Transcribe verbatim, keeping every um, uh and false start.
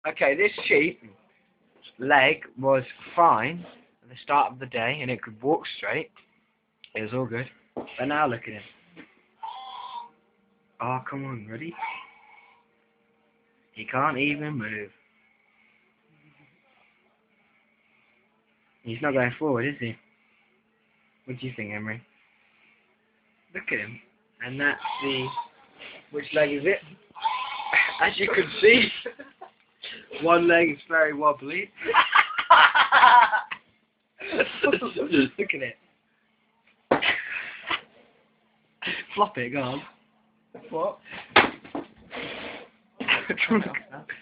Okay, this sheep's leg was fine at the start of the day, and it could walk straight. It was all good. But now look at him. Oh, come on, ready? He can't even move. He's not going forward, is he? What do you think, Emery? Look at him. And that's the... Which leg is it? As you can see, one leg is very wobbly. Look at it. Flop it, go on. What? Look at that.